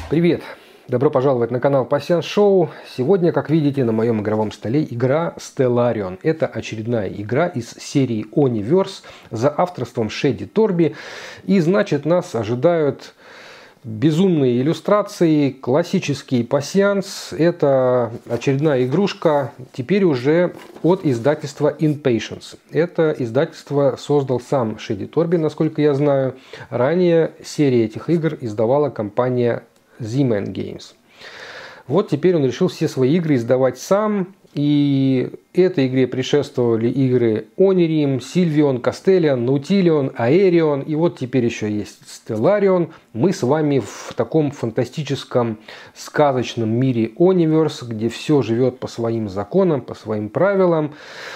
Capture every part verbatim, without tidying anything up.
Привет! Добро пожаловать на канал Пасьянс Шоу. Сегодня, как видите, на моем игровом столе игра Stellarion. Это очередная игра из серии Oniverse за авторством Шеди Торби. И значит, нас ожидают безумные иллюстрации, классический пасьянс. Это очередная игрушка, теперь уже от издательства Impatience. Это издательство создал сам Шеди Торби, насколько я знаю. Ранее серии этих игр издавала компания Z-Man Games. Вот теперь он решил все свои игры издавать сам. И этой игре предшествовали игры Onirim, Sylvion, Castellion, Nautilion, Aerion. И вот теперь еще есть Stellarion. Мы с вами в таком фантастическом сказочном мире Oniverse, где все живет по своим законам, по своим правилам.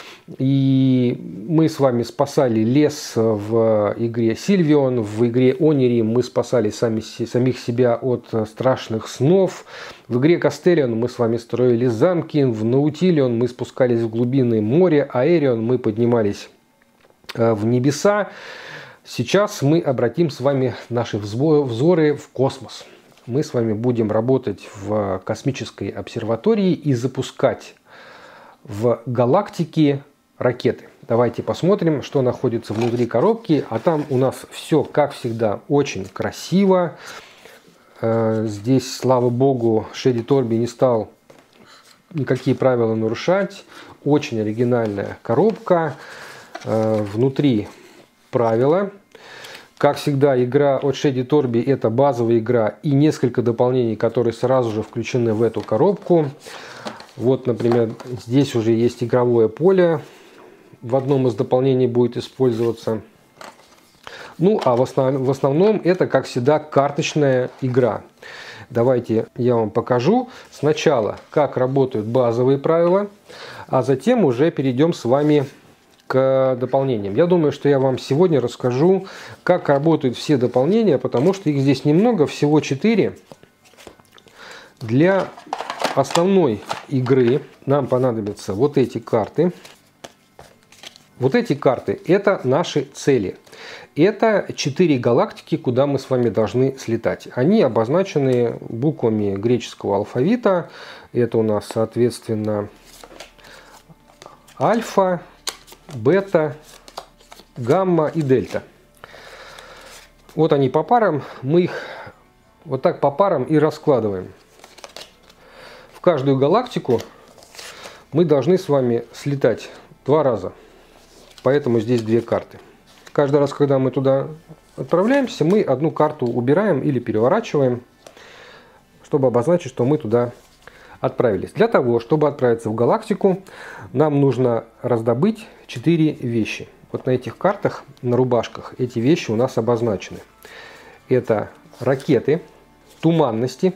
И мы с вами спасали лес в игре Sylvion, в игре Onirim мы спасали сами, самих себя от страшных снов. В игре Castellion мы с вами строили замки, в Nautilion мы спускались в глубины моря, Aerion мы поднимались в небеса. Сейчас мы обратим с вами наши взоры в космос. Мы с вами будем работать в космической обсерватории и запускать в галактике ракеты. Давайте посмотрим, что находится внутри коробки. А там у нас все, как всегда, очень красиво. Здесь, слава богу, Шеди Торби не стал никакие правила нарушать. Очень оригинальная коробка. Внутри правила. Как всегда, игра от Шеди Торби – это базовая игра и несколько дополнений, которые сразу же включены в эту коробку. Вот, например, здесь уже есть игровое поле. В одном из дополнений будет использоваться. Ну, а в основном, в основном это, как всегда, карточная игра. Давайте я вам покажу сначала, как работают базовые правила, а затем уже перейдем с вами к дополнениям. Я думаю, что я вам сегодня расскажу, как работают все дополнения, потому что их здесь немного, всего четыре. Для основной игры нам понадобятся вот эти карты. Вот эти карты – это наши цели. Это четыре галактики, куда мы с вами должны слетать. Они обозначены буквами греческого алфавита. Это у нас, соответственно, альфа, бета, гамма и дельта. Вот они по парам. Мы их вот так по парам и раскладываем. В каждую галактику мы должны с вами слетать два раза. Поэтому здесь две карты. Каждый раз, когда мы туда отправляемся, мы одну карту убираем или переворачиваем, чтобы обозначить, что мы туда отправились. Для того, чтобы отправиться в галактику, нам нужно раздобыть четыре вещи. Вот на этих картах, на рубашках, эти вещи у нас обозначены. Это ракеты, туманности,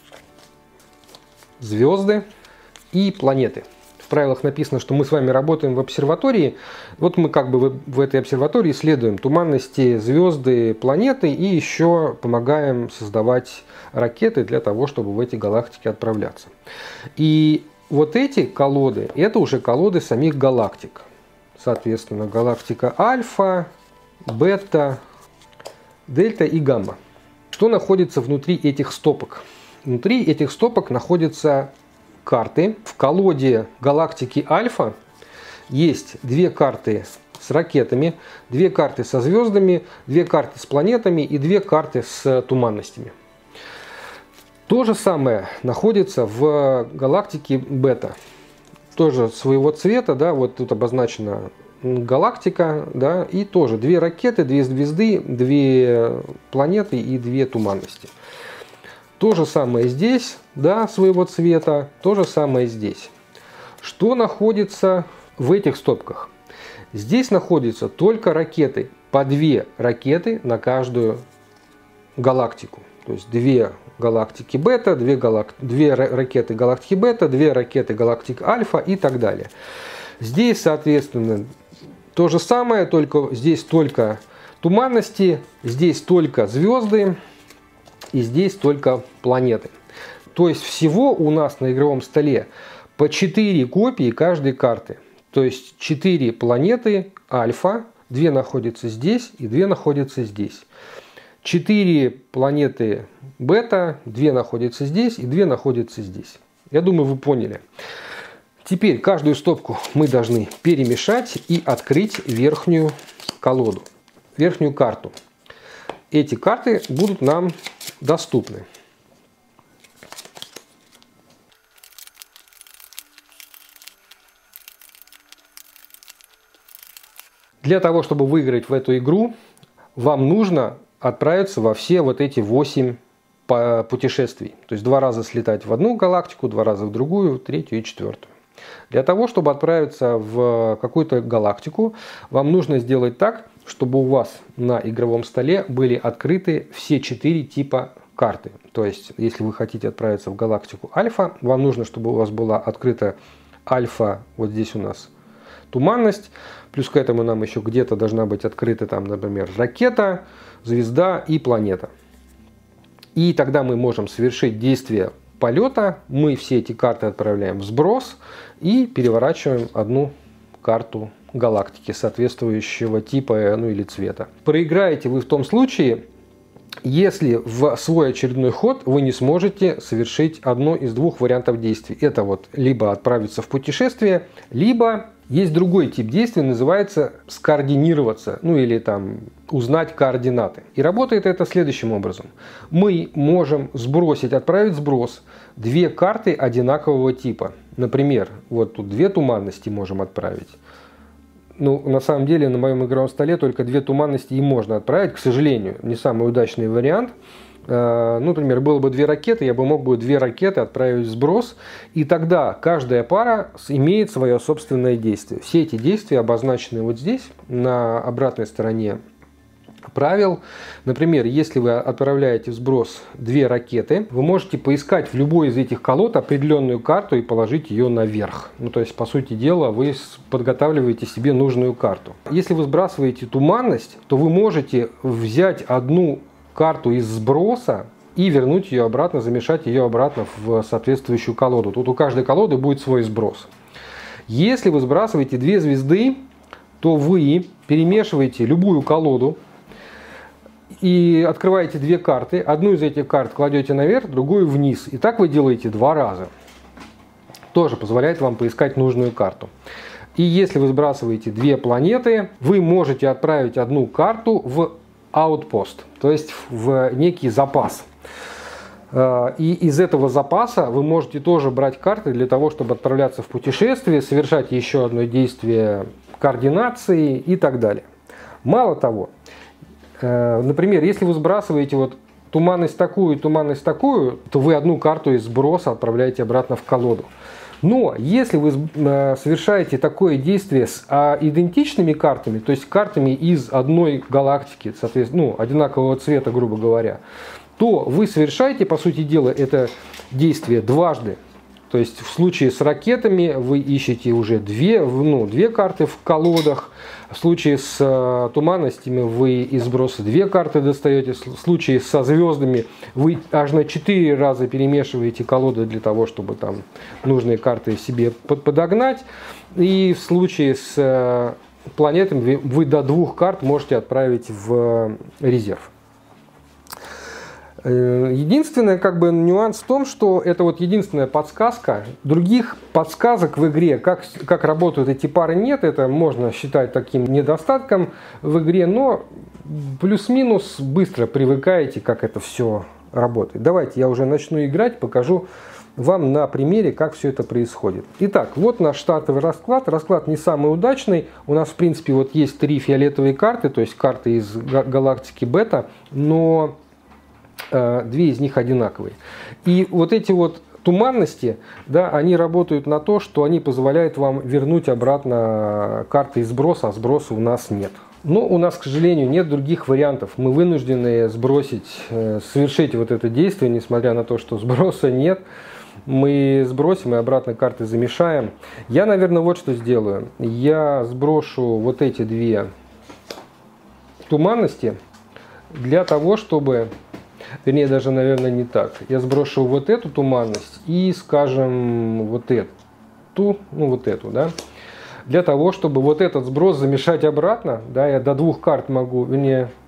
звезды и планеты. В правилах написано, что мы с вами работаем в обсерватории. Вот мы как бы в, в этой обсерватории исследуем туманности, звезды, планеты и еще помогаем создавать ракеты для того, чтобы в эти галактики отправляться. И вот эти колоды, это уже колоды самих галактик. Соответственно, галактика альфа, бета, дельта и гамма. Что находится внутри этих стопок? Внутри этих стопок находятся карты. В колоде галактики Альфа есть две карты с ракетами, две карты со звездами, две карты с планетами и две карты с туманностями. То же самое находится в галактике Бета. Тоже своего цвета, да, вот тут обозначена галактика, да, и тоже две ракеты, две звезды, две планеты и две туманности. То же самое здесь, да, своего цвета, то же самое здесь. Что находится в этих стопках? Здесь находятся только ракеты, по две ракеты на каждую галактику. То есть две галактики бета, две, галак... две ракеты галактики бета, две ракеты галактики альфа и так далее. Здесь, соответственно, то же самое, только здесь только туманности, здесь только звезды. И здесь только планеты. То есть всего у нас на игровом столе по четыре копии каждой карты. То есть четыре планеты альфа, две находятся здесь и две находятся здесь. четыре планеты бета, две находятся здесь и две находятся здесь. Я думаю, вы поняли. Теперь каждую стопку мы должны перемешать и открыть верхнюю колоду, верхнюю карту. Эти карты будут нам доступны. Для того, чтобы выиграть в эту игру, вам нужно отправиться во все вот эти восемь путешествий. То есть два раза слетать в одну галактику, два раза в другую, третью и четвертую. Для того, чтобы отправиться в какую-то галактику, вам нужно сделать так, чтобы у вас на игровом столе были открыты все четыре типа карты. То есть, если вы хотите отправиться в галактику Альфа, вам нужно, чтобы у вас была открыта Альфа, вот здесь у нас туманность, плюс к этому нам еще где-то должна быть открыта, там, например, ракета, звезда и планета. И тогда мы можем совершить действие полета, мы все эти карты отправляем в сброс и переворачиваем одну карту галактики соответствующего типа, ну или цвета. Проиграете вы в том случае, если в свой очередной ход вы не сможете совершить одно из двух вариантов действий. Это вот либо отправиться в путешествие, либо есть другой тип действий, называется скоординироваться, ну или там узнать координаты. И работает это следующим образом. Мы можем сбросить, отправить сброс две карты одинакового типа. Например, вот тут две туманности можем отправить. Ну, на самом деле, на моем игровом столе только две туманности и можно отправить, к сожалению. Не самый удачный вариант. Ну, например, было бы две ракеты, я бы мог бы две ракеты отправить в сброс, и тогда каждая пара имеет свое собственное действие. Все эти действия обозначены вот здесь, на обратной стороне правил. Например, если вы отправляете в сброс две ракеты, вы можете поискать в любой из этих колод определенную карту и положить ее наверх. Ну, то есть, по сути дела, вы подготавливаете себе нужную карту. Если вы сбрасываете туманность, то вы можете взять одну карту из сброса и вернуть ее обратно, замешать ее обратно в соответствующую колоду. Тут у каждой колоды будет свой сброс. Если вы сбрасываете две звезды, то вы перемешиваете любую колоду и открываете две карты. Одну из этих карт кладете наверх, другую вниз. И так вы делаете два раза. Тоже позволяет вам поискать нужную карту. И если вы сбрасываете две планеты, вы можете отправить одну карту в outpost, то есть в некий запас. И из этого запаса вы можете тоже брать карты для того, чтобы отправляться в путешествие, совершать еще одно действие координации и так далее. Мало того, например, если вы сбрасываете вот туманность такую, туманность такую, то вы одну карту из сброса отправляете обратно в колоду. Но если вы совершаете такое действие с идентичными картами, то есть картами из одной галактики, соответственно, ну, одинакового цвета, грубо говоря, то вы совершаете, по сути дела, это действие дважды. То есть в случае с ракетами вы ищете уже две, ну, две карты в колодах. В случае с э, туманностями вы из сброса две карты достаете. В случае со звездами вы аж на четыре раза перемешиваете колоды для того, чтобы там нужные карты себе под подогнать. И в случае с э, планетами вы, вы до двух карт можете отправить в резерв. Единственный как бы нюанс в том, что это вот единственная подсказка. Других подсказок в игре, как, как работают эти пары, нет. Это можно считать таким недостатком в игре, но плюс-минус быстро привыкаете, как это все работает. Давайте я уже начну играть, покажу вам на примере, как все это происходит. Итак, вот наш стартовый расклад. Расклад не самый удачный. У нас, в принципе, вот есть три фиолетовые карты, то есть карты из галактики бета, но две из них одинаковые. И вот эти вот туманности, да, они работают на то, что они позволяют вам вернуть обратно карты из сброса, а сброса у нас нет. Но у нас, к сожалению, нет других вариантов. Мы вынуждены сбросить, совершить вот это действие, несмотря на то, что сброса нет. Мы сбросим и обратно карты замешаем. Я, наверное, вот что сделаю. Я сброшу вот эти две туманности для того, чтобы... Вернее, даже, наверное, не так. Я сброшу вот эту туманность и, скажем, вот эту, ну вот эту, да, для того, чтобы вот этот сброс замешать обратно, да, я до двух карт могу, вернее,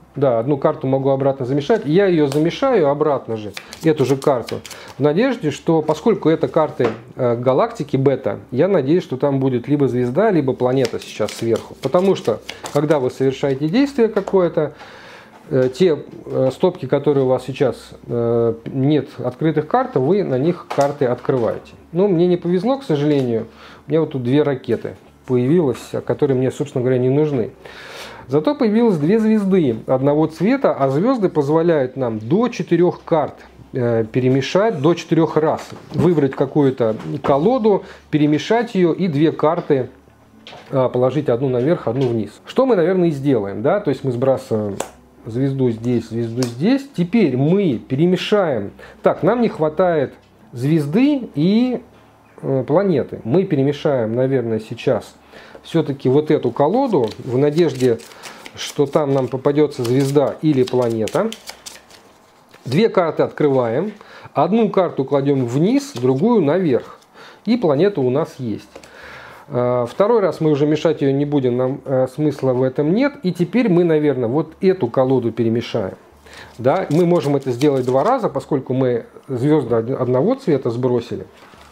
Да, одну карту могу обратно замешать. Я ее замешаю обратно же, эту же карту, в надежде, что поскольку это карты э, галактики бета, я надеюсь, что там будет либо звезда, либо планета сейчас сверху. Потому что, когда вы совершаете действие какое-то, э, те э, стопки, которые у вас сейчас э, нет открытых карт, вы на них карты открываете. Но мне не повезло, к сожалению. У меня вот тут две ракеты появилось, которые мне, собственно говоря, не нужны. Зато появилось две звезды одного цвета, а звезды позволяют нам до четырех карт э, перемешать, до четырех раз выбрать какую-то колоду, перемешать ее и две карты э, положить одну наверх, одну вниз. Что мы, наверное, и сделаем, да? То есть мы сбрасываем звезду здесь, звезду здесь. Теперь мы перемешаем. Так, нам не хватает звезды и э, планеты. Мы перемешаем, наверное, сейчас все-таки вот эту колоду в надежде, что там нам попадется звезда или планета. Две карты открываем. Одну карту кладем вниз, другую наверх. И планета у нас есть. Второй раз мы уже мешать ее не будем, нам смысла в этом нет. И теперь мы, наверное, вот эту колоду перемешаем. Да, мы можем это сделать два раза, поскольку мы звезды одного цвета сбросили.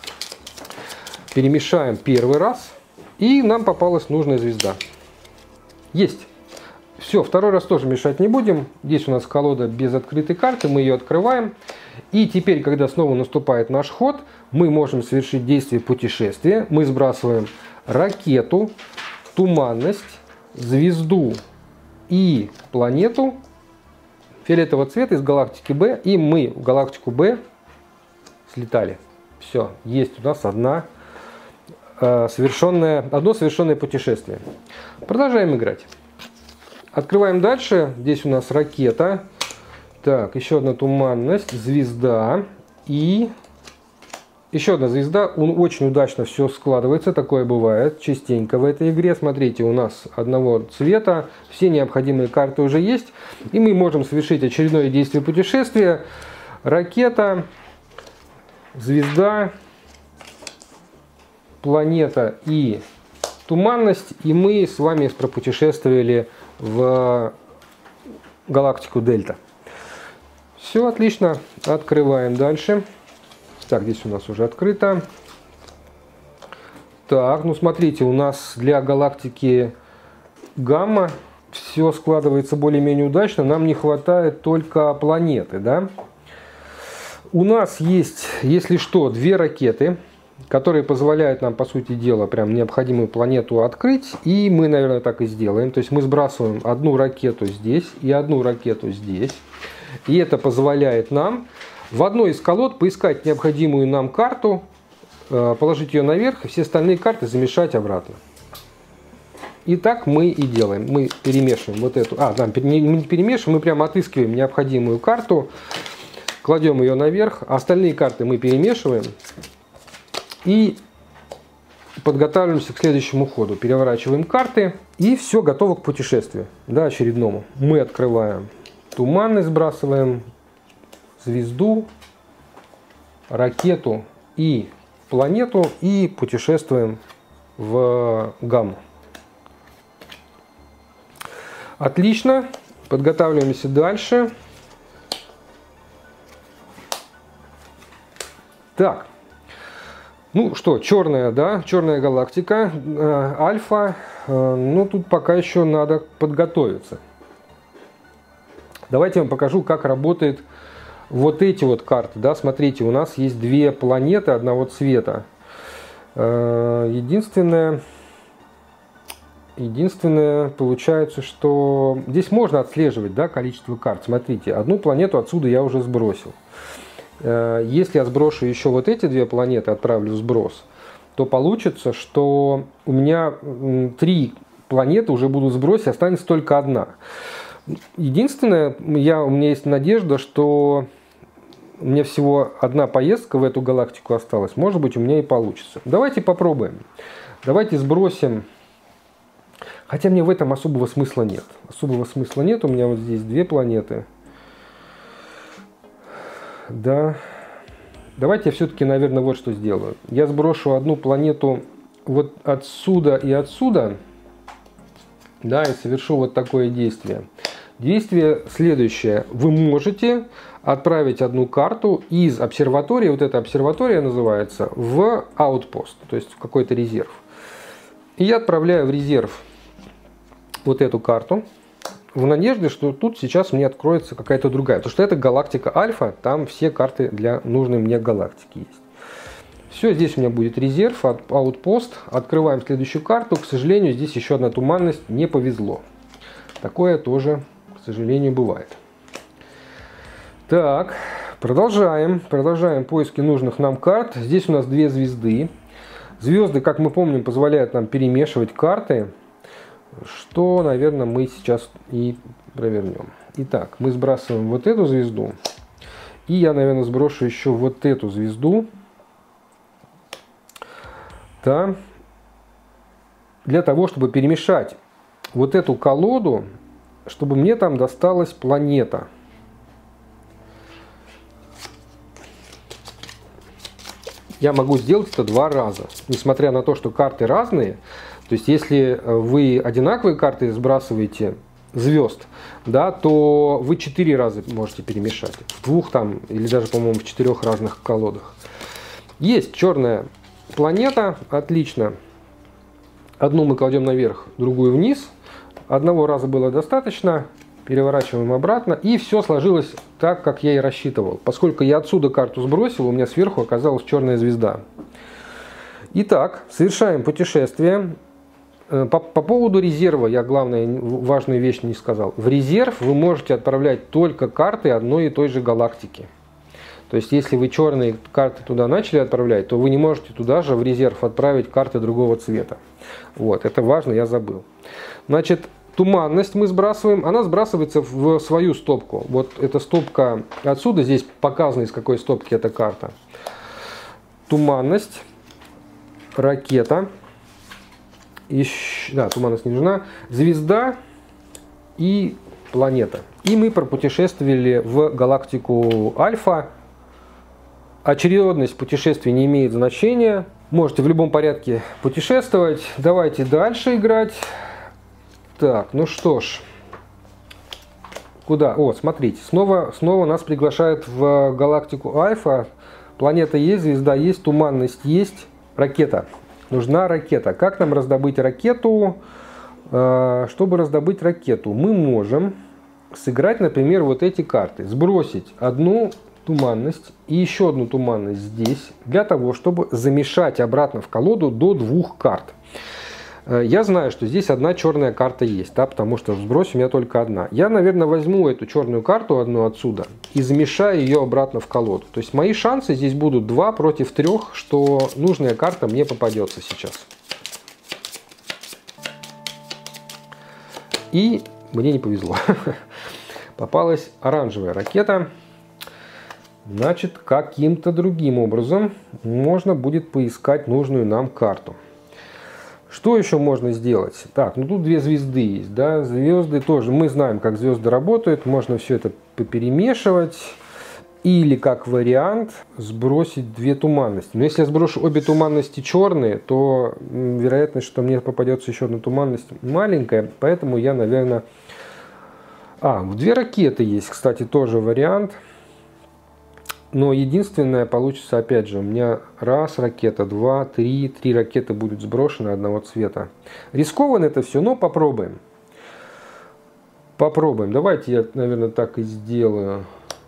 Перемешаем первый раз. И нам попалась нужная звезда. Есть. Все, второй раз тоже мешать не будем. Здесь у нас колода без открытой карты, мы ее открываем. И теперь, когда снова наступает наш ход, мы можем совершить действие путешествия. Мы сбрасываем ракету, туманность, звезду и планету фиолетового цвета из галактики Б. И мы в галактику Б слетали. Все, есть у нас одна совершенное, одно совершенное путешествие. Продолжаем играть. Открываем дальше. Здесь у нас ракета. Так, еще одна туманность, звезда и еще одна звезда. Очень удачно все складывается. Такое бывает частенько в этой игре. Смотрите, у нас одного цвета. Все необходимые карты уже есть. И мы можем совершить очередное действие путешествия. Ракета, звезда, планета и туманность, и мы с вами пропутешествовали в галактику Дельта. Все отлично, открываем дальше. Так, здесь у нас уже открыто. Так, ну смотрите, у нас для галактики Гамма все складывается более-менее удачно. Нам не хватает только планеты, да? У нас есть, если что, две ракеты, которые позволяют нам, по сути дела, прям необходимую планету открыть. И мы, наверное, так и сделаем. То есть мы сбрасываем одну ракету здесь и одну ракету здесь. И это позволяет нам в одной из колод поискать необходимую нам карту, положить ее наверх, и все остальные карты замешать обратно. И так мы и делаем. Мы перемешиваем вот эту... А, да, мы не перемешиваем, мы прямо отыскиваем необходимую карту, кладем ее наверх, а остальные карты мы перемешиваем. И подготавливаемся к следующему ходу. Переворачиваем карты. И все готово к путешествию. Да, очередному. Мы открываем туманность, сбрасываем звезду, ракету и планету. И путешествуем в Гамму. Отлично. Подготавливаемся дальше. Так. Ну что, черная, да, черная галактика, э, альфа, э, ну тут пока еще надо подготовиться. Давайте я вам покажу, как работает вот эти вот карты, да, смотрите, у нас есть две планеты одного цвета. Э, единственное, единственное, получается, что здесь можно отслеживать, да, количество карт. Смотрите, одну планету отсюда я уже сбросил. Если я сброшу еще вот эти две планеты, отправлю в сброс, то получится, что у меня три планеты уже будут сбросить, останется только одна. Единственное, я, у меня есть надежда, что у меня всего одна поездка в эту галактику осталась. Может быть, у меня и получится. Давайте попробуем. Давайте сбросим. Хотя мне в этом особого смысла нет. Особого смысла нет. У меня вот здесь две планеты. Да. Давайте я все-таки, наверное, вот что сделаю. Я сброшу одну планету вот отсюда и отсюда. да, и совершу вот такое действие. Действие следующее. Вы можете отправить одну карту из обсерватории, вот эта обсерватория называется, в аутпост, то есть в какой-то резерв. И я отправляю в резерв вот эту карту в надежде, что тут сейчас мне откроется какая-то другая. Потому что это галактика Альфа, там все карты для нужной мне галактики есть. Все, здесь у меня будет резерв, аутпост. Открываем следующую карту. К сожалению, здесь еще одна туманность, не повезло. Такое тоже, к сожалению, бывает. Так, продолжаем. Продолжаем поиски нужных нам карт. Здесь у нас две звезды. Звезды, как мы помним, позволяют нам перемешивать карты, что, наверное, мы сейчас и провернем. Итак, мы сбрасываем вот эту звезду. И я, наверное, сброшу еще вот эту звезду. Да, для того, чтобы перемешать вот эту колоду, чтобы мне там досталась планета. Я могу сделать это два раза, несмотря на то, что карты разные. То есть, если вы одинаковые карты сбрасываете звезд, да, то вы четыре раза можете перемешать. В двух там, или даже, по-моему, в четырех разных колодах. Есть черная планета, отлично. Одну мы кладем наверх, другую вниз. Одного раза было достаточно. Переворачиваем обратно. И все сложилось так, как я и рассчитывал. Поскольку я отсюда карту сбросил, у меня сверху оказалась черная звезда. Итак, совершаем путешествие. По, по поводу резерва я, главное, важную вещь не сказал. В резерв вы можете отправлять только карты одной и той же галактики. То есть, если вы черные карты туда начали отправлять, то вы не можете туда же в резерв отправить карты другого цвета. Вот, это важно, я забыл. Значит, туманность мы сбрасываем, она сбрасывается в свою стопку. Вот эта стопка отсюда, здесь показано, из какой стопки эта карта. Туманность, ракета, ищ... да, туманность не нужна, звезда и планета. И мы пропутешествовали в галактику Альфа. Очередность путешествий не имеет значения. Можете в любом порядке путешествовать. Давайте дальше играть. Так, ну что ж. Куда? О, смотрите, снова, снова нас приглашают в галактику Альфа. Планета есть, звезда есть, туманность есть, ракета. Нужна ракета. Как нам раздобыть ракету? Чтобы раздобыть ракету, мы можем сыграть, например, вот эти карты. Сбросить одну туманность и еще одну туманность здесь, для того, чтобы замешать обратно в колоду до двух карт. Я знаю, что здесь одна черная карта есть, да, потому что в сбросе у меня только одна. Я, наверное, возьму эту черную карту одну отсюда и замешаю ее обратно в колоду. То есть мои шансы здесь будут два против трех, что нужная карта мне попадется сейчас. И мне не повезло. Попалась оранжевая ракета. Значит, каким-то другим образом можно будет поискать нужную нам карту. Что еще можно сделать? Так, ну тут две звезды есть, да, звезды тоже. Мы знаем, как звезды работают. Можно все это поперемешивать. Или, как вариант, сбросить две туманности. Но если я сброшу обе туманности черные, то вероятность, что мне попадется еще одна туманность, маленькая. Поэтому я, наверное... А, две ракеты есть, кстати, тоже вариант. Но единственное получится, опять же, у меня раз ракета, два, три, три ракеты будут сброшены одного цвета. Рискованно это все, но попробуем. Попробуем. Давайте я, наверное, так и сделаю,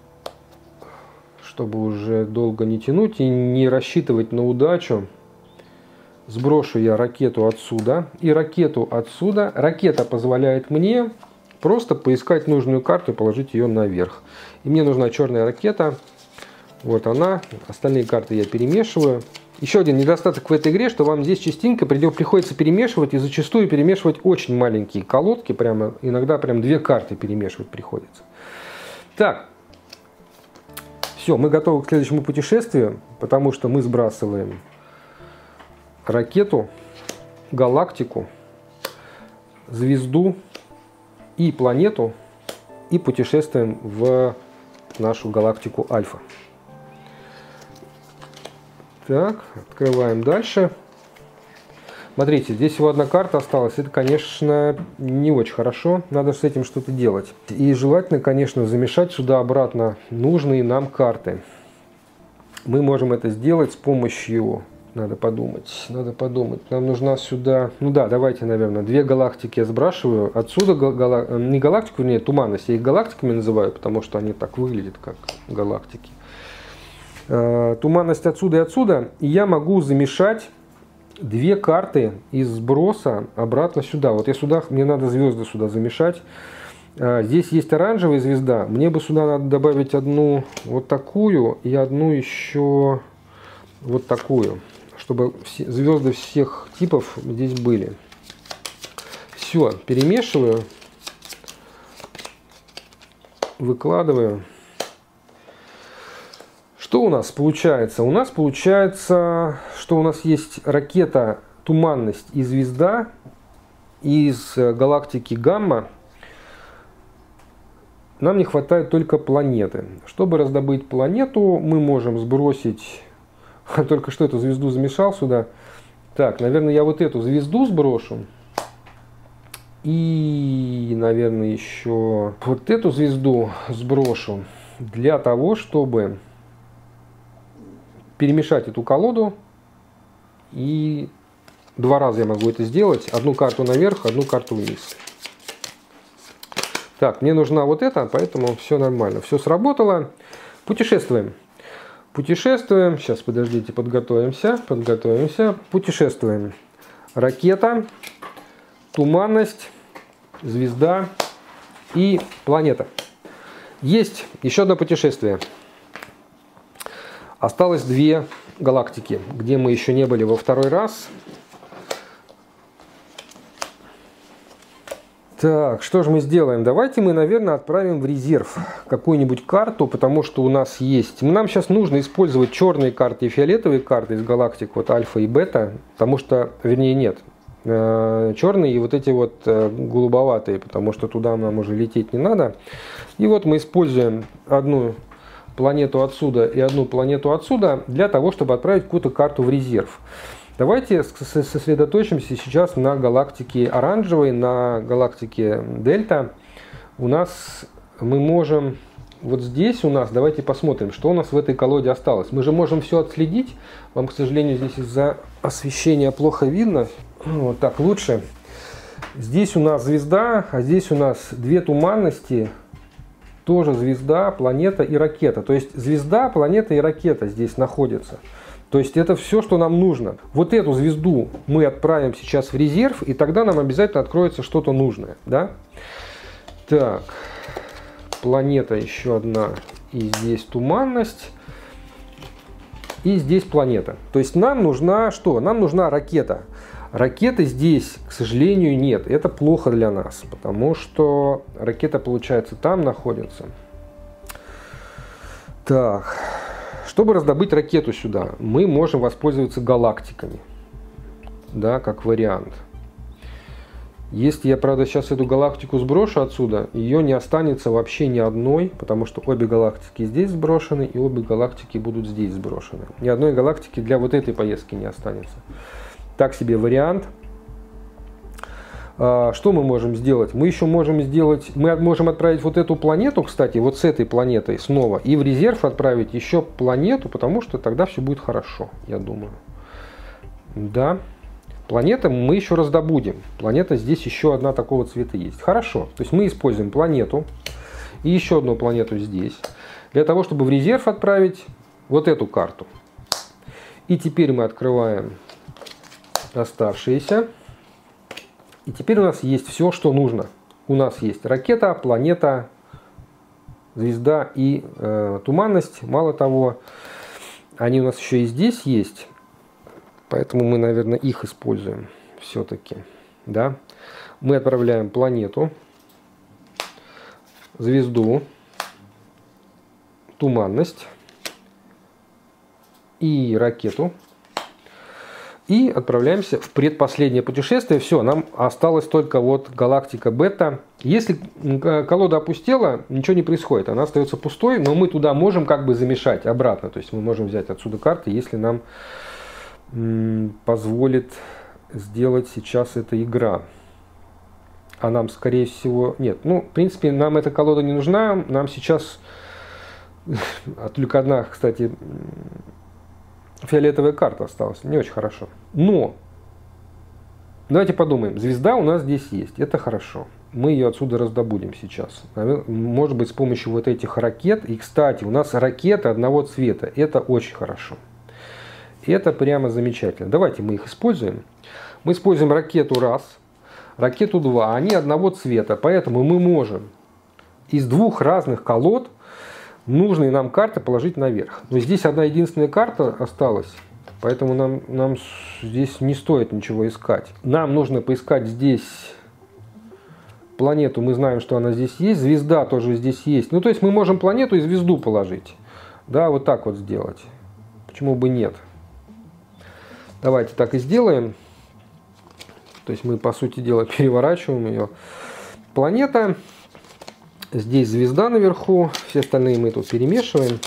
чтобы уже долго не тянуть и не рассчитывать на удачу. Сброшу я ракету отсюда и ракету отсюда. Ракета позволяет мне просто поискать нужную карту и положить ее наверх. И мне нужна черная ракета. Вот она. Остальные карты я перемешиваю. Еще один недостаток в этой игре, что вам здесь частенько приходится перемешивать, и зачастую перемешивать очень маленькие колодки. Прямо, иногда прям две карты перемешивать приходится. Так. Все, мы готовы к следующему путешествию, потому что мы сбрасываем ракету, галактику, звезду и планету и путешествуем в нашу галактику Альфа. Так, открываем дальше. Смотрите, здесь всего одна карта осталась. Это, конечно, не очень хорошо. Надо с этим что-то делать. И желательно, конечно, замешать сюда обратно нужные нам карты. Мы можем это сделать с помощью... Надо подумать, надо подумать. Нам нужна сюда... Ну да, давайте, наверное, две галактики я сбрасываю. Отсюда гала... не галактику, вернее, туманность. Я их галактиками называю, потому что они так выглядят, как галактики. Туманность отсюда и отсюда. И я могу замешать две карты из сброса обратно сюда. Вот я сюда, мне надо звезды сюда замешать. Здесь есть оранжевая звезда. Мне бы сюда надо добавить одну вот такую и одну еще вот такую, чтобы все, звезды всех типов здесь были. Все, перемешиваю, выкладываю. Что у нас получается? У нас получается, что у нас есть ракета, туманность и звезда из галактики Гамма. Нам не хватает только планеты. Чтобы раздобыть планету, мы можем сбросить... Только что эту звезду замешал сюда. Так, наверное, я вот эту звезду сброшу. И, наверное, еще вот эту звезду сброшу. Для того, чтобы перемешать эту колоду. И два раза я могу это сделать. Одну карту наверх, одну карту вниз. Так, мне нужна вот эта, поэтому все нормально. Все сработало. Путешествуем. Путешествуем. Сейчас, подождите, подготовимся. Подготовимся. Путешествуем. Ракета, туманность, звезда и планета. Есть еще одно путешествие. Осталось две галактики, где мы еще не были во второй раз. Так, что же мы сделаем? Давайте мы, наверное, отправим в резерв какую-нибудь карту, потому что у нас есть... Нам сейчас нужно использовать черные карты и фиолетовые карты из галактик, вот альфа и бета, потому что, вернее, нет, черные и вот эти вот голубоватые, потому что туда нам уже лететь не надо. И вот мы используем одну планету отсюда и одну планету отсюда для того, чтобы отправить какую-то карту в резерв. Давайте сосредоточимся сейчас на галактике оранжевой, на галактике Дельта. У нас мы можем, вот здесь у нас, давайте посмотрим, что у нас в этой колоде осталось. Мы же можем все отследить. Вам, к сожалению, здесь из-за освещения плохо видно. Вот так лучше. Здесь у нас звезда, а здесь у нас две туманности. Тоже звезда, планета и ракета. То есть звезда, планета и ракета здесь находятся. То есть это все, что нам нужно. Вот эту звезду мы отправим сейчас в резерв, и тогда нам обязательно откроется что-то нужное. Да? Так, планета еще одна, и здесь туманность, и здесь планета. То есть нам нужна что? Нам нужна ракета. Ракеты здесь, к сожалению, нет. Это плохо для нас, потому что ракета, получается, там находится. Так... Чтобы раздобыть ракету сюда, мы можем воспользоваться галактиками, да, как вариант. Если я, правда, сейчас эту галактику сброшу отсюда, ее не останется вообще ни одной, потому что обе галактики здесь сброшены, и обе галактики будут здесь сброшены. Ни одной галактики для вот этой поездки не останется. Так себе вариант. Что мы можем сделать? Мы еще можем сделать, мы можем отправить вот эту планету, кстати, вот с этой планетой снова, и в резерв отправить еще планету, потому что тогда все будет хорошо, я думаю. Да, планета мы еще раздобудем. Планета здесь еще одна такого цвета есть. Хорошо, то есть мы используем планету и еще одну планету здесь, для того, чтобы в резерв отправить вот эту карту. И теперь мы открываем оставшиеся. И теперь у нас есть все, что нужно. У нас есть ракета, планета, звезда и э, туманность. Мало того, они у нас еще и здесь есть. Поэтому мы, наверное, их используем все-таки. Да? Мы отправляем планету, звезду, туманность и ракету. И отправляемся в предпоследнее путешествие. Все, нам осталось только вот галактика Бета. Если колода опустела, ничего не происходит. Она остается пустой, но мы туда можем как бы замешать обратно. То есть мы можем взять отсюда карты, если нам м, позволит сделать сейчас эта игра. А нам, скорее всего, нет. Ну, в принципе, нам эта колода не нужна. Нам сейчас только одна, кстати, фиолетовая карта осталась. Не очень хорошо. Но давайте подумаем. Звезда у нас здесь есть. Это хорошо. Мы ее отсюда раздобудем сейчас. Может быть, с помощью вот этих ракет. И, кстати, у нас ракеты одного цвета. Это очень хорошо. Это прямо замечательно. Давайте мы их используем. Мы используем ракету раз, ракету два. Они одного цвета. Поэтому мы можем из двух разных колод нужные нам карты положить наверх. Но здесь одна единственная карта осталась. Поэтому нам, нам здесь не стоит ничего искать. Нам нужно поискать здесь планету. Мы знаем, что она здесь есть. Звезда тоже здесь есть. Ну, то есть мы можем планету и звезду положить. Да, вот так вот сделать. Почему бы нет? Давайте так и сделаем. То есть мы, по сути дела, переворачиваем ее. Планета. Здесь звезда наверху. Все остальные мы тут перемешиваем.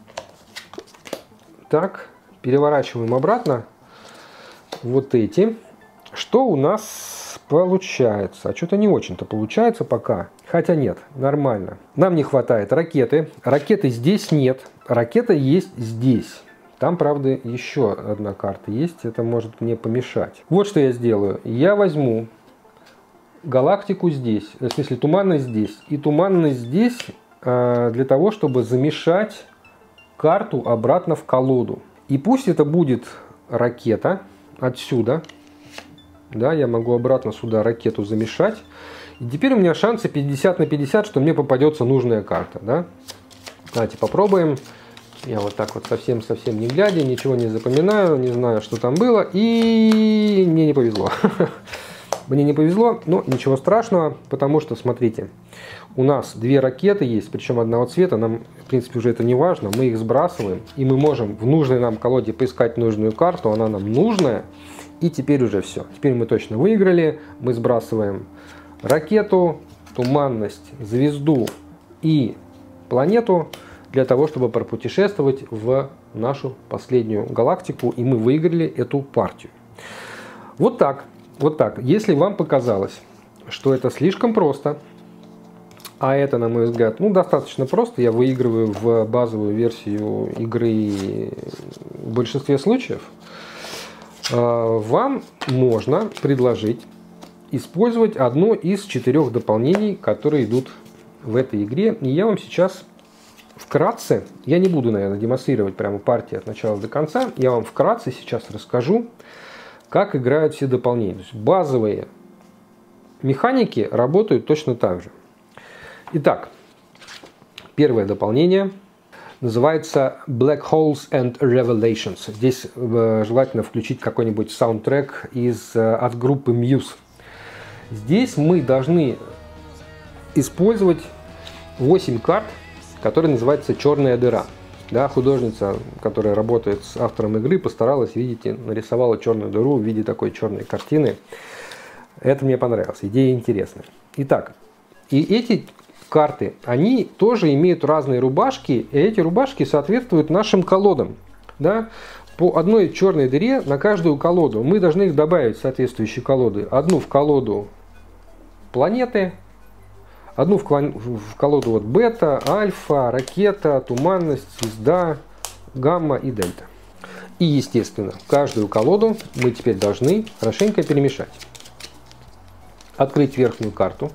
Так. Переворачиваем обратно вот эти. Что у нас получается? А что-то не очень-то получается пока. Хотя нет, нормально. Нам не хватает ракеты. Ракеты здесь нет. Ракета есть здесь. Там, правда, еще одна карта есть. Это может мне помешать. Вот что я сделаю. Я возьму галактику здесь. В смысле, туманность здесь. И туманность здесь для того, чтобы замешать карту обратно в колоду. И пусть это будет ракета отсюда. Да, я могу обратно сюда ракету замешать. И теперь у меня шансы пятьдесят на пятьдесят, что мне попадется нужная карта. Да? Давайте попробуем. Я вот так вот совсем-совсем не глядя, ничего не запоминаю, не знаю, что там было. И мне не повезло. Мне не повезло, но ничего страшного, потому что, смотрите, у нас две ракеты есть, причем одного цвета, нам, в принципе, уже это не важно, мы их сбрасываем, и мы можем в нужной нам колоде поискать нужную карту, она нам нужная, и теперь уже все. Теперь мы точно выиграли, мы сбрасываем ракету, туманность, звезду и планету для того, чтобы пропутешествовать в нашу последнюю галактику, и мы выиграли эту партию. Вот так. Вот так. Если вам показалось, что это слишком просто, а это, на мой взгляд, ну, достаточно просто, я выигрываю в базовую версию игры в большинстве случаев, вам можно предложить использовать одно из четырех дополнений, которые идут в этой игре. И я вам сейчас вкратце, я не буду, наверное, демонстрировать прямо партии от начала до конца, я вам вкратце сейчас расскажу, как играют все дополнения. То есть базовые механики работают точно так же. Итак, первое дополнение называется Black Holes and Revelations. Здесь э, желательно включить какой-нибудь саундтрек из, э, от группы Muse. Здесь мы должны использовать восемь карт, которые называются «Черная дыра». Да, художница, которая работает с автором игры, постаралась, видите, нарисовала черную дыру в виде такой черной картины. Это мне понравилось, идея интересная. Итак, и эти карты, они тоже имеют разные рубашки, и эти рубашки соответствуют нашим колодам. Да? По одной черной дыре на каждую колоду мы должны их добавить в соответствующие колоды. Одну в колоду планеты, одну в колоду вот бета, альфа, ракета, туманность, звезда, гамма и дельта. И, естественно, каждую колоду мы теперь должны хорошенько перемешать. Открыть верхнюю карту.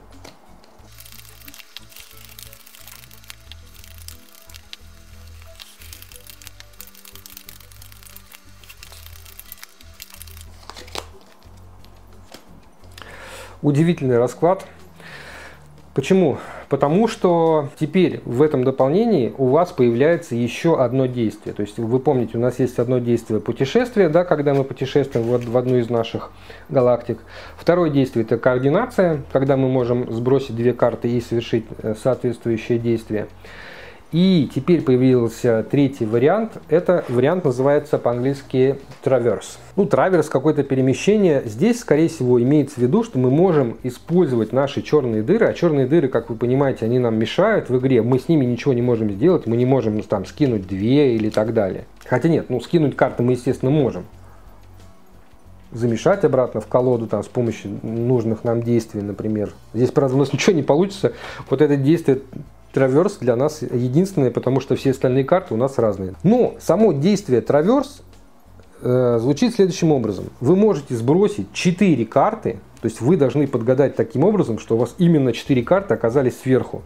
Удивительный расклад. Почему? Потому что теперь в этом дополнении у вас появляется еще одно действие. То есть вы помните, у нас есть одно действие путешествия, да, когда мы путешествуем в, в одну из наших галактик. Второе действие — это координация, когда мы можем сбросить две карты и совершить соответствующее действие. И теперь появился третий вариант. Это вариант называется по-английски traverse. Ну, траверс, какое-то перемещение. Здесь, скорее всего, имеется в виду, что мы можем использовать наши черные дыры. А черные дыры, как вы понимаете, они нам мешают в игре. Мы с ними ничего не можем сделать. Мы не можем там скинуть две или так далее. Хотя нет, ну скинуть карты мы, естественно, можем. замешать обратно в колоду там, с помощью нужных нам действий, например. Здесь, правда, у нас ничего не получится. Вот это действие траверс для нас единственное, потому что все остальные карты у нас разные. Но само действие траверс э, звучит следующим образом. Вы можете сбросить четыре карты, то есть вы должны подгадать таким образом, что у вас именно четыре карты оказались сверху.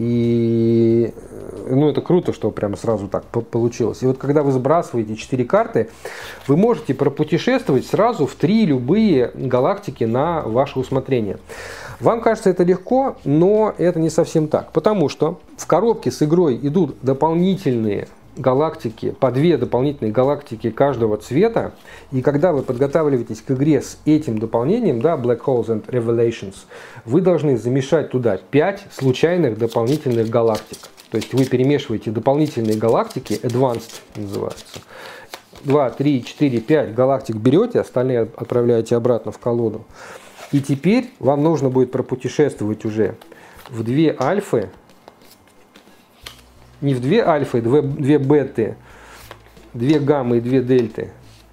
И ну, это круто, что прямо сразу так получилось. И вот когда вы сбрасываете четыре карты, вы можете пропутешествовать сразу в три любые галактики на ваше усмотрение. Вам кажется это легко, но это не совсем так. Потому что в коробке с игрой идут дополнительные галактики, по две дополнительные галактики каждого цвета. И когда вы подготавливаетесь к игре с этим дополнением, да, Black Holes and Revelations, вы должны замешать туда пять случайных дополнительных галактик. То есть вы перемешиваете дополнительные галактики, Advanced называется. два, три, четыре, пять галактик берете, остальные отправляете обратно в колоду. И теперь вам нужно будет пропутешествовать уже в две альфы, не в две альфы, две, две беты, две гаммы и две дельты,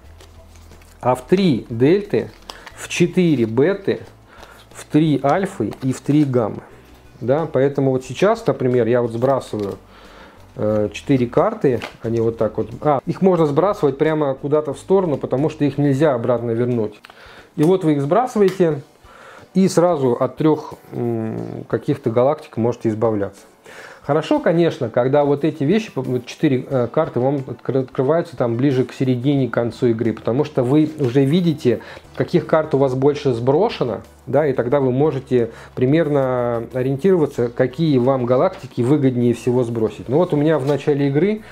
а в три дельты, в четыре беты, в три альфы и в три гаммы. Да? Поэтому вот сейчас, например, я вот сбрасываю четыре карты, они вот так вот. А, их можно сбрасывать прямо куда-то в сторону, потому что их нельзя обратно вернуть. И вот вы их сбрасываете, и сразу от трех каких-то галактик можете избавляться. Хорошо, конечно, когда вот эти вещи, четыре карты вам открываются там ближе к середине, к концу игры, потому что вы уже видите, каких карт у вас больше сброшено, да, и тогда вы можете примерно ориентироваться, какие вам галактики выгоднее всего сбросить. Ну вот у меня в начале игры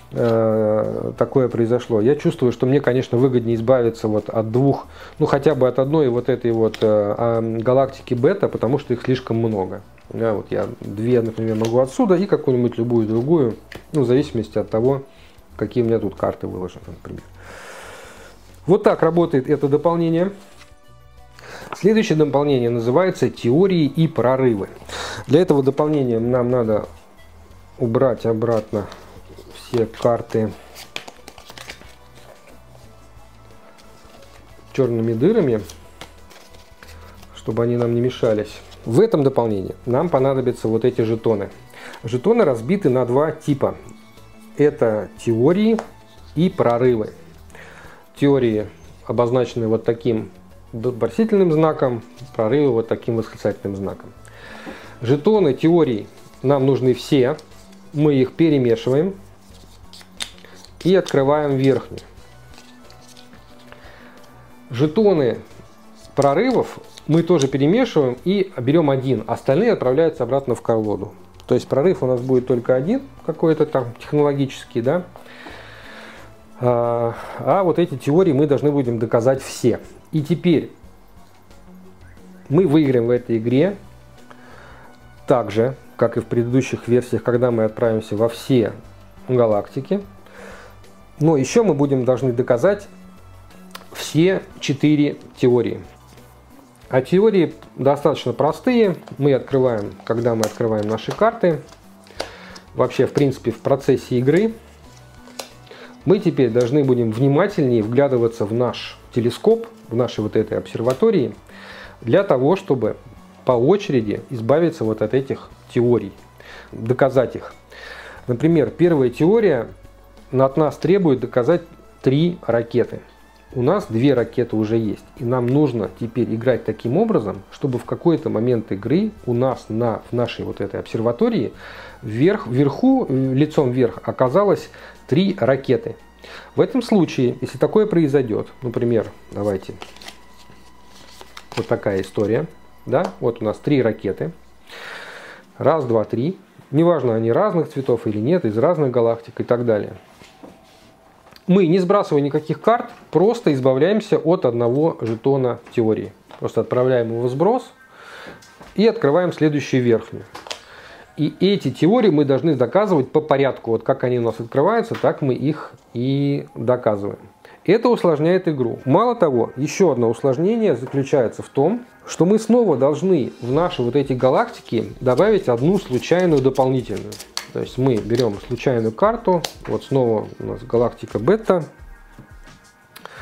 э, такое произошло. Я чувствую, что мне, конечно, выгоднее избавиться вот от двух, ну хотя бы от одной вот этой вот э, галактики бета, потому что их слишком много. Да, вот я две, например, могу отсюда и какую-нибудь любую другую, ну, в зависимости от того, какие у меня тут карты выложены, например. Вот так работает это дополнение. Следующее дополнение называется «Теории и прорывы». Для этого дополнения нам надо убрать обратно все карты черными дырами, чтобы они нам не мешались. В этом дополнении нам понадобятся вот эти жетоны. Жетоны разбиты на два типа. Это теории и прорывы. Теории обозначены вот таким вопросительным знаком, прорывы вот таким восклицательным знаком. Жетоны теорий нам нужны все. Мы их перемешиваем и открываем верхнюю. Жетоны прорывов мы тоже перемешиваем и берем один. Остальные отправляются обратно в колоду. То есть прорыв у нас будет только один, какой-то там технологический, да. А, а вот эти теории мы должны будем доказать все. И теперь мы выиграем в этой игре так же, как и в предыдущих версиях, когда мы отправимся во все галактики. Но еще мы будем должны доказать все четыре теории. А теории достаточно простые. Мы открываем, когда мы открываем наши карты, вообще, в принципе, в процессе игры, мы теперь должны будем внимательнее вглядываться в наш телескоп, в нашей вот этой обсерватории, для того, чтобы по очереди избавиться вот от этих теорий, доказать их. Например, первая теория от нас требует доказать три ракеты. У нас две ракеты уже есть, и нам нужно теперь играть таким образом, чтобы в какой-то момент игры у нас на, в нашей вот этой обсерватории вверх, вверху, лицом вверх оказалось три ракеты. В этом случае, если такое произойдет, например, давайте, вот такая история, да, вот у нас три ракеты, раз, два, три, неважно, они разных цветов или нет, из разных галактик и так далее. Мы, не сбрасывая никаких карт, просто избавляемся от одного жетона теории. Просто отправляем его в сброс и открываем следующую верхнюю. И эти теории мы должны доказывать по порядку. Вот как они у нас открываются, так мы их и доказываем. Это усложняет игру. Мало того, еще одно усложнение заключается в том, что мы снова должны в наши вот эти галактики добавить одну случайную дополнительную. То есть мы берем случайную карту, вот снова у нас галактика бета,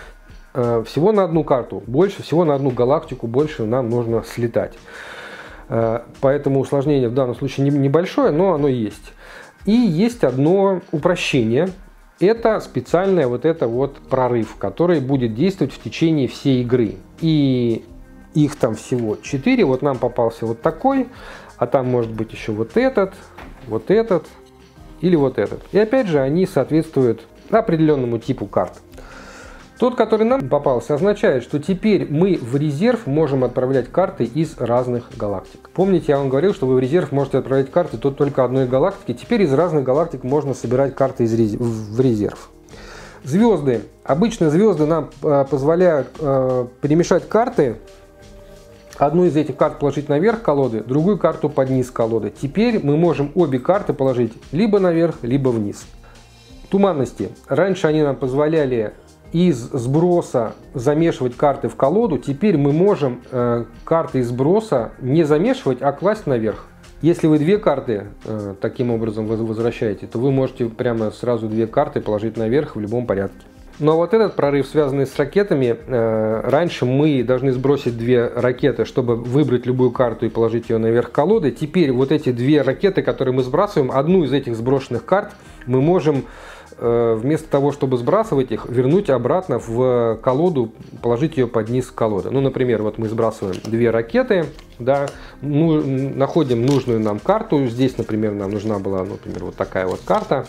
всего на одну карту, больше всего на одну галактику, больше нам нужно слетать. Поэтому усложнение в данном случае небольшое, но оно есть. И есть одно упрощение. Это специальный вот это вот прорыв, который будет действовать в течение всей игры. И их там всего четыре. Вот нам попался вот такой, а там может быть еще вот этот, вот этот или вот этот. И опять же они соответствуют определенному типу карт. Тот, который нам попался, означает, что теперь мы в резерв можем отправлять карты из разных галактик. Помните, я вам говорил, что вы в резерв можете отправлять карты тут только одной галактики. Теперь из разных галактик можно собирать карты из резерв, в резерв. Звезды. Обычно звезды нам э, позволяют э, перемешать карты. Одну из этих карт положить наверх колоды, другую карту под низ колоды. Теперь мы можем обе карты положить либо наверх, либо вниз. Туманности. Раньше они нам позволяли из сброса замешивать карты в колоду. Теперь мы можем э, карты из сброса не замешивать, а класть наверх. Если вы две карты э, таким образом возвращаете, то вы можете прямо сразу две карты положить наверх в любом порядке. Но вот этот прорыв, связанный с ракетами, э, раньше мы должны сбросить две ракеты, чтобы выбрать любую карту и положить ее наверх колоды. Теперь вот эти две ракеты, которые мы сбрасываем, одну из этих сброшенных карт мы можем вместо того, чтобы сбрасывать их, вернуть обратно в колоду, положить ее под низ колоды. Ну, например, вот мы сбрасываем две ракеты, да, ну, находим нужную нам карту. Здесь, например, нам нужна была, например, вот такая вот карта.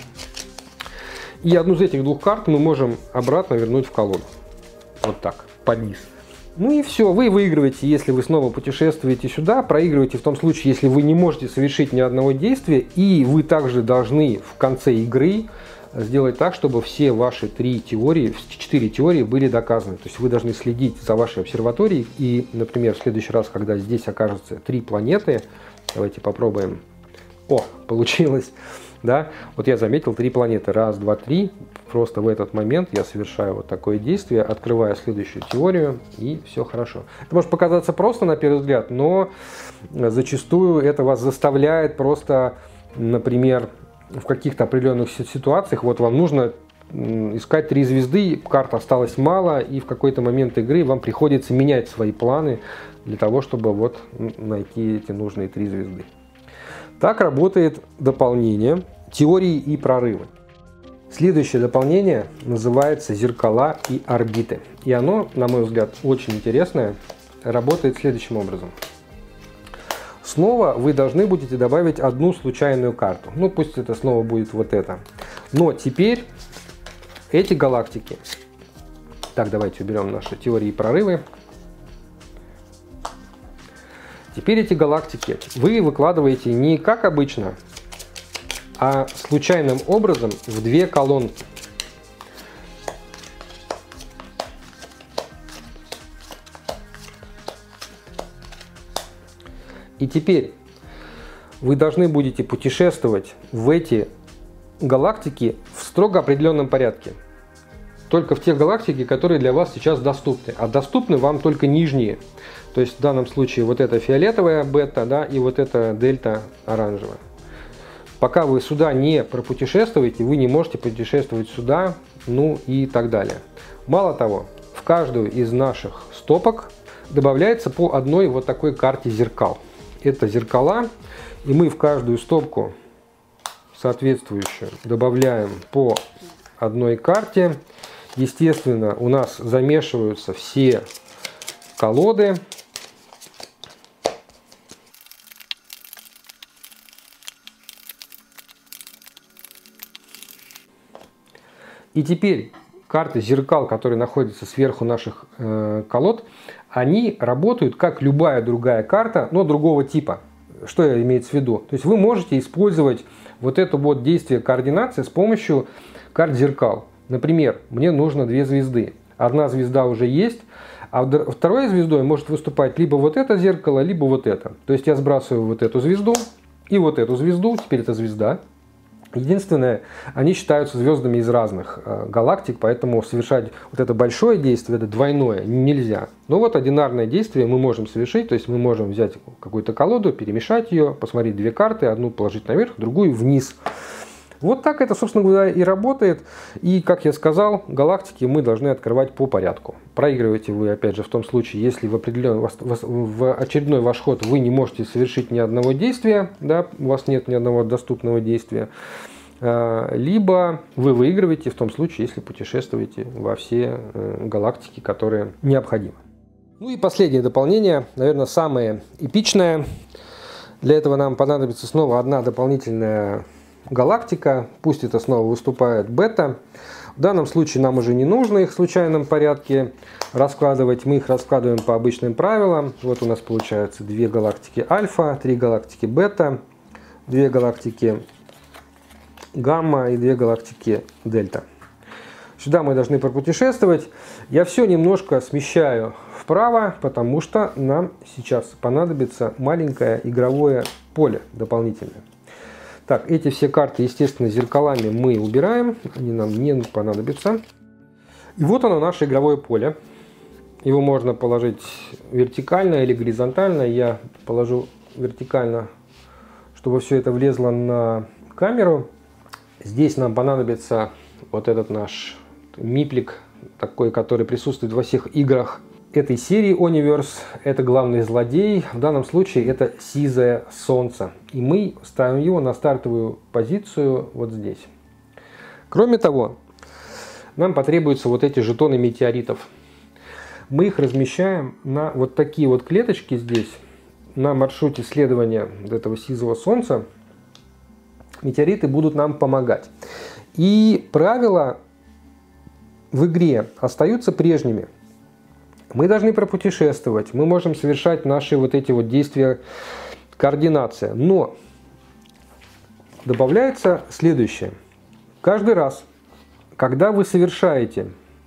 И одну из этих двух карт мы можем обратно вернуть в колоду. Вот так, под низ. Ну и все, вы выигрываете, если вы снова путешествуете сюда, проигрываете в том случае, если вы не можете совершить ни одного действия, и вы также должны в конце игры сделать так, чтобы все ваши три теории, четыре теории были доказаны. То есть вы должны следить за вашей обсерваторией. И, например, в следующий раз, когда здесь окажется три планеты, давайте попробуем. О, получилось. Да? Вот я заметил три планеты. Раз, два, три. Просто в этот момент я совершаю вот такое действие, открываю следующую теорию, и все хорошо. Это может показаться просто на первый взгляд, но зачастую это вас заставляет просто, например, в каких-то определенных ситуациях, вот вам нужно искать три звезды, карт осталось мало, и в какой-то момент игры вам приходится менять свои планы для того, чтобы вот найти эти нужные три звезды. Так работает дополнение теории и прорывы. Следующее дополнение называется зеркала и орбиты. И оно, на мой взгляд, очень интересное, работает следующим образом. Снова вы должны будете добавить одну случайную карту. Ну, пусть это снова будет вот это. Но теперь эти галактики... Так, давайте уберем наши теории и прорывы. Теперь эти галактики вы выкладываете не как обычно, а случайным образом в две колонки. И теперь вы должны будете путешествовать в эти галактики в строго определенном порядке. Только в те галактики, которые для вас сейчас доступны. А доступны вам только нижние. То есть в данном случае вот это фиолетовая бета, да, и вот это дельта оранжевая. Пока вы сюда не пропутешествуете, вы не можете путешествовать сюда, ну и так далее. Мало того, в каждую из наших стопок добавляется по одной вот такой карте зеркал. Это зеркала, и мы в каждую стопку соответствующую добавляем по одной карте. Естественно, у нас замешиваются все колоды. И теперь карты зеркал, которые находятся сверху наших э, колод, они работают как любая другая карта, но другого типа. Что я имею в виду? То есть вы можете использовать вот это вот действие координации с помощью карт зеркал. Например, мне нужно две звезды. Одна звезда уже есть, а второй звездой может выступать либо вот это зеркало, либо вот это. То есть я сбрасываю вот эту звезду и вот эту звезду, теперь это звезда. Единственное, они считаются звездами из разных э, галактик, поэтому совершать вот это большое действие, это двойное, нельзя. Но вот одинарное действие мы можем совершить, то есть мы можем взять какую-то колоду, перемешать ее, посмотреть две карты, одну положить наверх, другую вниз. Вот так это, собственно говоря, и работает. И, как я сказал, галактики мы должны открывать по порядку. Проигрываете вы, опять же, в том случае, если в, определенный, в очередной ваш ход вы не можете совершить ни одного действия, да, у вас нет ни одного доступного действия. Либо вы выигрываете в том случае, если путешествуете во все галактики, которые необходимы. Ну и последнее дополнение, наверное, самое эпичное. Для этого нам понадобится снова одна дополнительная галактика. Пусть это снова выступает бета. В данном случае нам уже не нужно их в случайном порядке раскладывать. Мы их раскладываем по обычным правилам. Вот у нас получается две галактики альфа, три галактики бета, две галактики гамма и две галактики дельта. Сюда мы должны пропутешествовать. Я все немножко смещаю вправо, потому что нам сейчас понадобится маленькое игровое поле дополнительное. Так, эти все карты, естественно, зеркалами мы убираем. Они нам не понадобятся. И вот оно, наше игровое поле. Его можно положить вертикально или горизонтально. Я положу вертикально, чтобы все это влезло на камеру. Здесь нам понадобится вот этот наш миплик, такой, который присутствует во всех играх этой серии Oniverse. Это главный злодей. В данном случае это сизое солнце. И мы ставим его на стартовую позицию вот здесь. Кроме того, нам потребуются вот эти жетоны метеоритов. Мы их размещаем на вот такие вот клеточки здесь, на маршруте следования вот этого сизого солнца. Метеориты будут нам помогать. И правила в игре остаются прежними. Мы должны пропутешествовать, мы можем совершать наши вот эти вот действия координация. Но добавляется следующее. Каждый раз, когда вы совершаете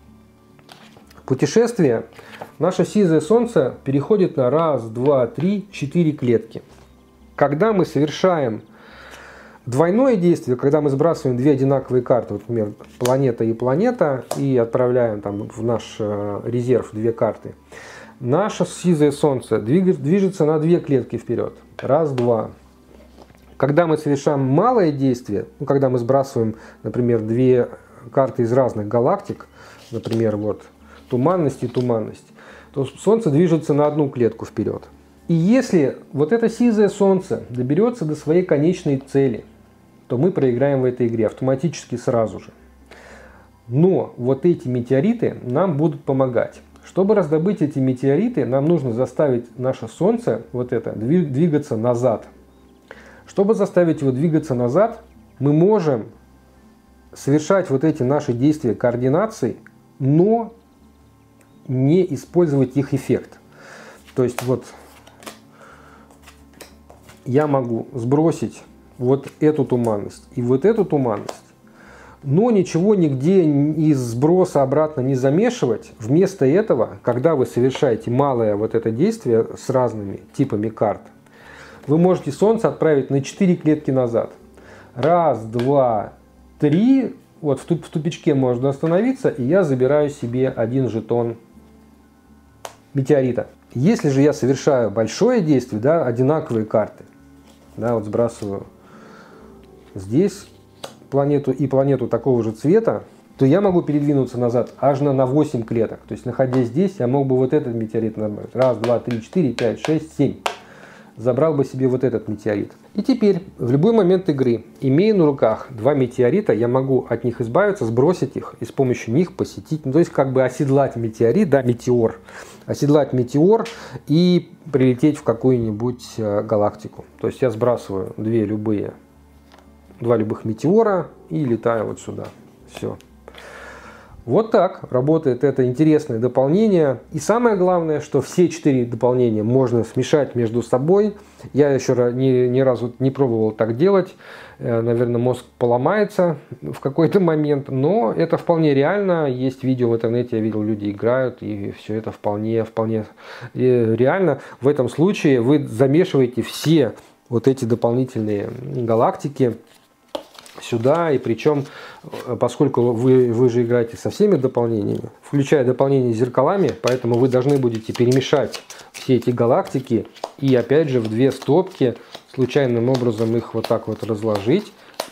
путешествие, наше сизое солнце переходит на раз, два, три, четыре клетки. Когда мы совершаем двойное действие, когда мы сбрасываем две одинаковые карты, вот, например, планета и планета, и отправляем там в наш резерв две карты, наше сизое солнце движется на две клетки вперед. Раз, два. Когда мы совершаем малое действие, ну, когда мы сбрасываем, например, две карты из разных галактик, например, вот туманность и туманность, то солнце движется на одну клетку вперед. И если вот это сизое солнце доберется до своей конечной цели, то мы проиграем в этой игре автоматически сразу же. Но вот эти метеориты нам будут помогать. Чтобы раздобыть эти метеориты, нам нужно заставить наше Солнце, вот это, двигаться назад. Чтобы заставить его двигаться назад, мы можем совершать вот эти наши действия координации, но не использовать их эффект. То есть вот я могу сбросить вот эту туманность и вот эту туманность, но ничего нигде из сброса обратно не замешивать. Вместо этого, когда вы совершаете малое вот это действие с разными типами карт, вы можете Солнце отправить на четыре клетки назад. Раз, два, три. Вот в тупичке можно остановиться, и я забираю себе один жетон метеорита. Если же я совершаю большое действие, да, одинаковые карты, да, вот сбрасываю здесь планету и планету такого же цвета, то я могу передвинуться назад аж на, на восемь клеток. То есть, находясь здесь, я мог бы вот этот метеорит набрать. Раз, два, три, четыре, пять, шесть, семь. Забрал бы себе вот этот метеорит. И теперь, в любой момент игры, имея на руках два метеорита, я могу от них избавиться, сбросить их и с помощью них посетить, ну, то есть как бы оседлать метеорит, да, метеор, оседлать метеор и прилететь в какую-нибудь э, галактику. То есть я сбрасываю две любые, два любых метеора и летаю вот сюда. Все. Вот так работает это интересное дополнение. И самое главное, что все четыре дополнения можно смешать между собой. Я еще ни, ни разу не пробовал так делать. Наверное, мозг поломается в какой-то момент. Но это вполне реально. Есть видео в интернете, я видел, люди играют. И все это вполне, вполне реально. В этом случае вы замешиваете все вот эти дополнительные галактики сюда, и причем, поскольку вы, вы же играете со всеми дополнениями, включая дополнение с зеркалами, поэтому вы должны будете перемешать все эти галактики и опять же в две стопки случайным образом их вот так вот разложить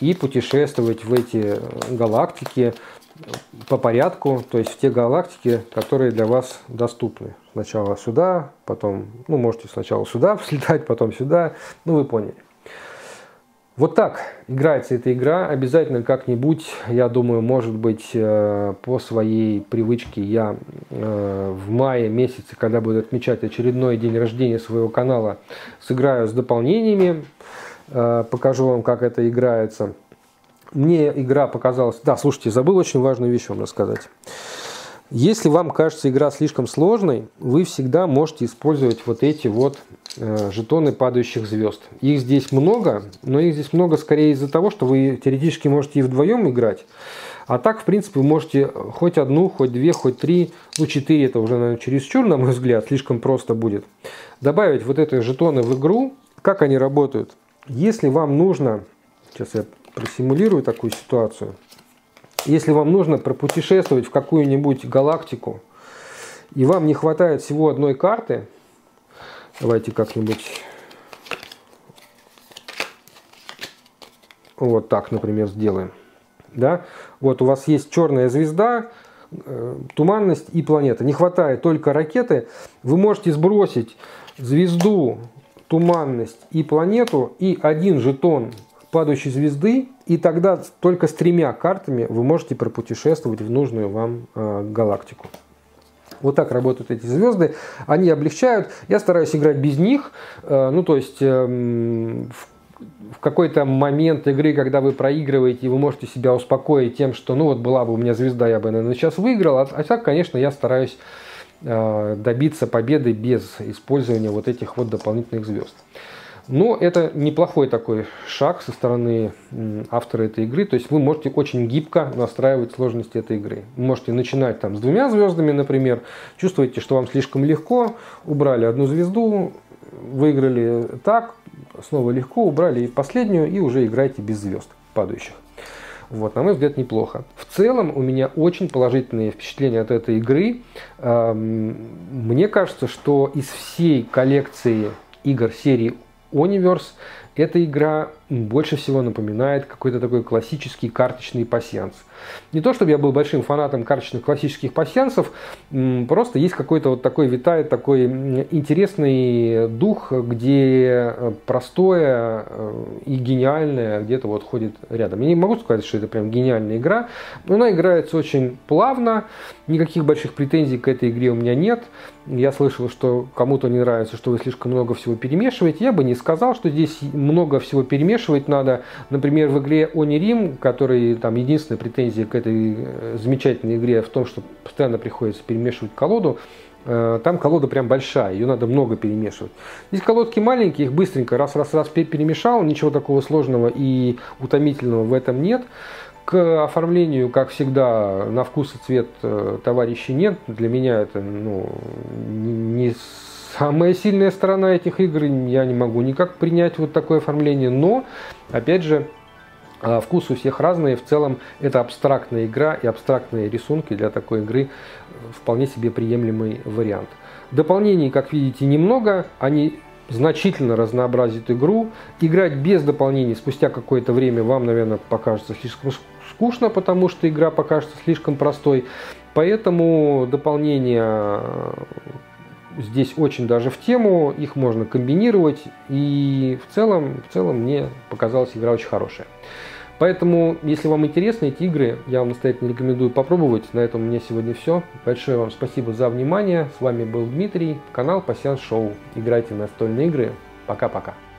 и путешествовать в эти галактики по порядку, то есть в те галактики, которые для вас доступны. Сначала сюда, потом, ну, можете сначала сюда слетать, потом сюда, ну, вы поняли. Вот так играется эта игра. Обязательно как-нибудь, я думаю, может быть, по своей привычке я в мае месяце, когда буду отмечать очередной день рождения своего канала, сыграю с дополнениями, покажу вам, как это играется. Мне игра показалась... Да, слушайте, забыл очень важную вещь вам рассказать. Если вам кажется игра слишком сложной, вы всегда можете использовать вот эти вот э, жетоны падающих звезд. Их здесь много, но их здесь много скорее из-за того, что вы теоретически можете и вдвоем играть. А так, в принципе, вы можете хоть одну, хоть две, хоть три, ну четыре это уже, наверное, чересчур, на мой взгляд, слишком просто будет. Добавить вот эти жетоны в игру. Как они работают? Если вам нужно... Сейчас я просимулирую такую ситуацию. Если вам нужно пропутешествовать в какую-нибудь галактику, и вам не хватает всего одной карты, давайте как-нибудь вот так, например, сделаем. Да? Вот у вас есть черная звезда, туманность и планета. Не хватает только ракеты. Вы можете сбросить звезду, туманность и планету и один жетон падающей звезды, и тогда только с тремя картами вы можете пропутешествовать в нужную вам э, галактику. Вот так работают эти звезды. Они облегчают. Я стараюсь играть без них. Э, ну, то есть, э, в, в какой-то момент игры, когда вы проигрываете, вы можете себя успокоить тем, что, ну, вот была бы у меня звезда, я бы, наверное, сейчас выиграл. А, а так, конечно, я стараюсь э, добиться победы без использования вот этих вот дополнительных звезд. Но это неплохой такой шаг со стороны автора этой игры. То есть вы можете очень гибко настраивать сложность этой игры. Вы можете начинать там с двумя звездами, например. Чувствуете, что вам слишком легко. Убрали одну звезду, выиграли так. Снова легко, убрали и последнюю, и уже играете без звезд падающих. Вот, на мой взгляд, неплохо. В целом у меня очень положительные впечатления от этой игры. Мне кажется, что из всей коллекции игр серии Oniverse эта игра больше всего напоминает какой-то такой классический карточный пасьянс. Не то, чтобы я был большим фанатом карточных классических пасьянсов, просто есть какой-то вот такой, витает такой интересный дух, где простое и гениальное где-то вот ходит рядом. Я не могу сказать, что это прям гениальная игра, но она играется очень плавно, никаких больших претензий к этой игре у меня нет. Я слышал, что кому-то не нравится, что вы слишком много всего перемешиваете. Я бы не сказал, что здесь много всего перемешивать надо. Например, в игре Onirim, который там единственная претензия к этой замечательной игре в том, что постоянно приходится перемешивать колоду. Там колода прям большая, ее надо много перемешивать. Здесь колодки маленькие, их быстренько раз-раз-раз перемешал, ничего такого сложного и утомительного в этом нет. К оформлению, как всегда, на вкус и цвет товарищей нет. Для меня это, ну, не самая сильная сторона этих игр. Я не могу никак принять вот такое оформление. Но, опять же, вкус у всех разный. В целом, это абстрактная игра и абстрактные рисунки для такой игры вполне себе приемлемый вариант. Дополнений, как видите, немного. Они значительно разнообразит игру. Играть без дополнений спустя какое-то время вам, наверное, покажется слишком скучно, потому что игра покажется слишком простой. Поэтому дополнения здесь очень даже в тему, их можно комбинировать. И в целом, в целом мне показалась игра очень хорошая. Поэтому, если вам интересны эти игры, я вам настоятельно рекомендую попробовать. На этом у меня сегодня все. Большое вам спасибо за внимание. С вами был Дмитрий, канал Пасьянс Шоу. Играйте в настольные игры. Пока-пока.